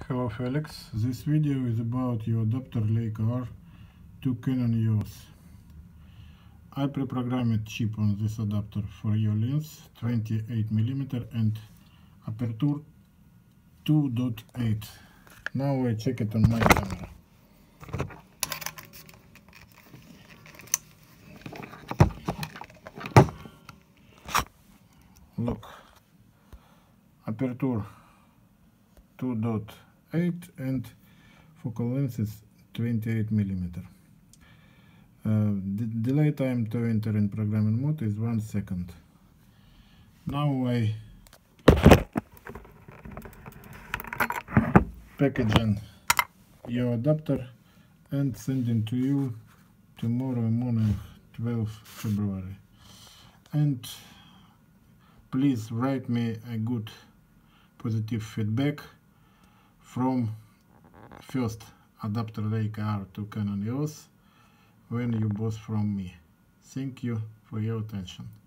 Hello Felix, this video is about your adapter Leica R to Canon EOS. I pre-programmed chip on this adapter for your lens 28mm and aperture 2.8. Now I check it on my camera. Look, aperture 2.8 and focal length is 28mm. The delay time to enter in programming mode is 1 second. Now I packaging your adapter and sending to you tomorrow morning, 12 February. And please write me a good positive feedback from first adapter Leica R to Canon EOS when you bought from me. Thank you for your attention.